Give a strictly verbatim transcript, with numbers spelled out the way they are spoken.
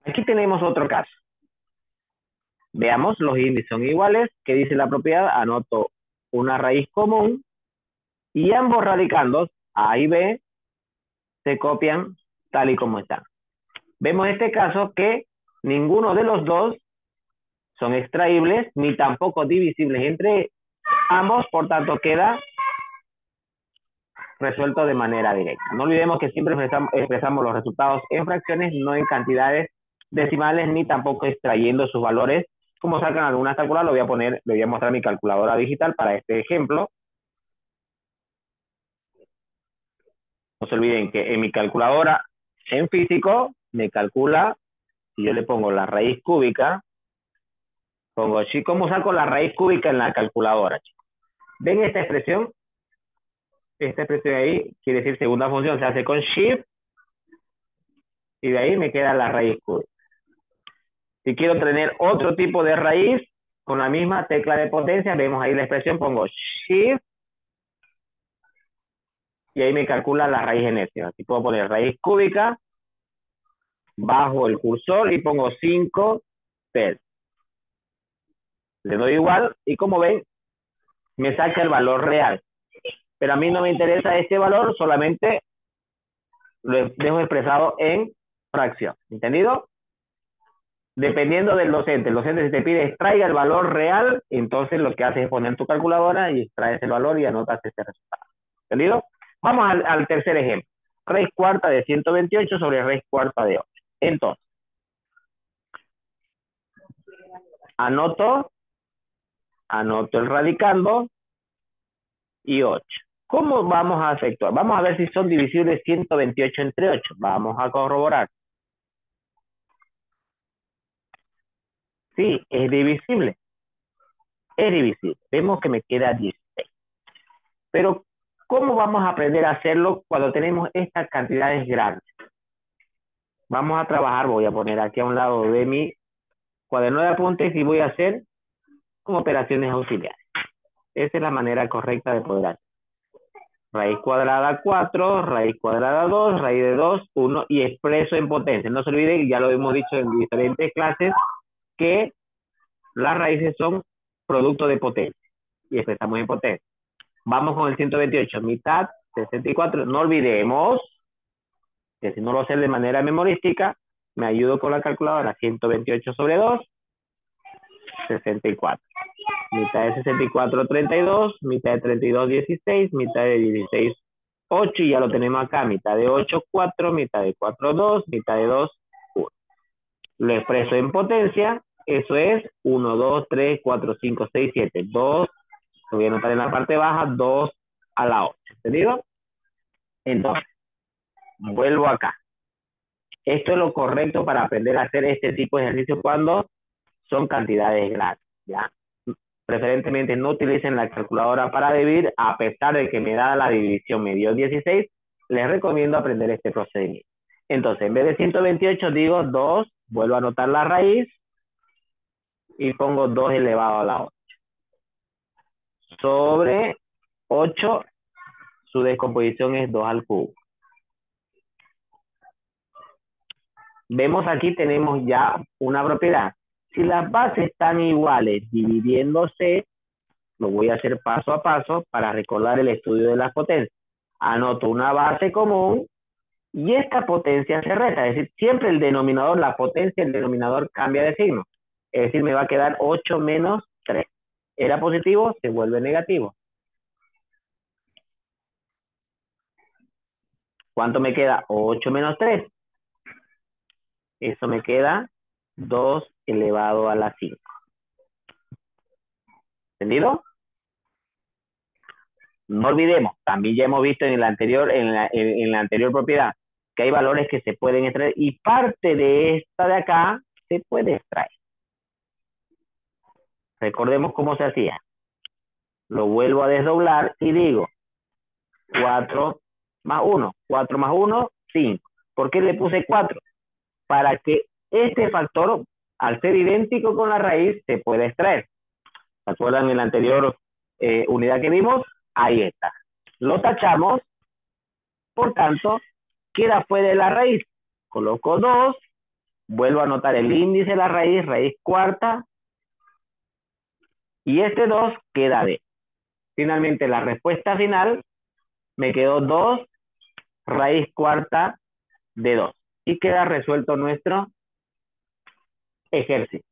Aquí tenemos otro caso. Veamos, los índices son iguales. ¿Qué dice la propiedad? Anoto una raíz común y ambos radicandos, A y B, se copian tal y como están. Vemos en este caso que ninguno de los dos son extraíbles ni tampoco divisibles entre ambos, por tanto queda resuelto de manera directa. No olvidemos que siempre expresamos, expresamos los resultados en fracciones, no en cantidades decimales, ni tampoco extrayendo sus valores. Como sacan algunas calculadoras, lo voy a poner, le voy a mostrar mi calculadora digital para este ejemplo. No se olviden que en mi calculadora en físico me calcula, si yo le pongo la raíz cúbica, pongo así, ¿cómo saco la raíz cúbica en la calculadora, chicos? ¿Ven esta expresión? Esta expresión ahí quiere decir segunda función, se hace con shift y de ahí me queda la raíz cúbica. Si quiero tener otro tipo de raíz con la misma tecla de potencia, vemos ahí la expresión, pongo shift y ahí me calcula la raíz enésima. Aquí puedo poner raíz cúbica, bajo el cursor y pongo cinco tercios. Le doy igual y como ven, me saca el valor real. Pero a mí no me interesa este valor, solamente lo dejo expresado en fracción. ¿Entendido? Dependiendo del docente, el docente si te pide extraiga el valor real, entonces lo que haces es poner tu calculadora y extraes el valor y anotas este resultado. ¿Entendido? Vamos al, al tercer ejemplo. Raíz cuarta de ciento veintiocho sobre raíz cuarta de ocho. Entonces, anoto, anoto el radicando y ocho. ¿Cómo vamos a efectuar? Vamos a ver si son divisibles ciento veintiocho entre ocho. Vamos a corroborar. Sí, es divisible. Es divisible. Vemos que me queda dieciséis. Pero, ¿cómo vamos a aprender a hacerlo cuando tenemos estas cantidades grandes? Vamos a trabajar, voy a poner aquí a un lado de mi cuaderno de apuntes y voy a hacer operaciones auxiliares. Esa es la manera correcta de poder hacer. Raíz cuadrada cuatro, raíz cuadrada dos, raíz de dos, uno y expreso en potencia. No se olviden, ya lo hemos dicho en diferentes clases, que las raíces son producto de potencia y expresamos en potencia. Vamos con el ciento veintiocho, mitad, sesenta y cuatro. No olvidemos que si no lo sé de manera memorística, me ayudo con la calculadora. ciento veintiocho sobre dos, sesenta y cuatro. Mitad de sesenta y cuatro, treinta y dos. Mitad de treinta y dos, dieciséis. Mitad de dieciséis, ocho. Y ya lo tenemos acá. Mitad de ocho, cuatro. Mitad de cuatro, dos. Mitad de dos, uno. Lo expreso en potencia. Eso es uno, dos, tres, cuatro, cinco, seis, siete. dos. Lo voy a anotar en la parte baja. dos a la ocho. ¿Entendido? Entonces, vuelvo acá. Esto es lo correcto para aprender a hacer este tipo de ejercicios cuando son cantidades grandes, ¿ya? Preferentemente no utilicen la calculadora para dividir, a pesar de que me da la división, me dio dieciséis, les recomiendo aprender este procedimiento. Entonces, en vez de ciento veintiocho, digo dos, vuelvo a anotar la raíz y pongo dos elevado a la ocho. Sobre ocho, su descomposición es dos al cubo. Vemos aquí, tenemos ya una propiedad. Si las bases están iguales dividiéndose, lo voy a hacer paso a paso para recordar el estudio de las potencias. Anoto una base común y esta potencia se resta. Es decir, siempre el denominador, la potencia, el denominador cambia de signo. Es decir, me va a quedar ocho menos tres. Era positivo, se vuelve negativo. ¿Cuánto me queda? ocho menos tres. Eso me queda dos elevado a la cinco. ¿Entendido? No olvidemos, también ya hemos visto en la anterior, en la, en, en la anterior propiedad que hay valores que se pueden extraer y parte de esta de acá se puede extraer. Recordemos cómo se hacía. Lo vuelvo a desdoblar y digo cuatro más uno. cuatro más uno, cinco. ¿Por qué le puse cuatro? Para que este factor, al ser idéntico con la raíz, se pueda extraer. ¿Se acuerdan en la anterior eh, unidad que vimos? Ahí está. Lo tachamos, por tanto, queda fuera de la raíz. Coloco dos Vuelvo a anotar el índice de la raíz, raíz cuarta, y este dos queda D. Finalmente, la respuesta final me quedó dos raíz cuarta de dos. Y queda resuelto nuestro ejercicio.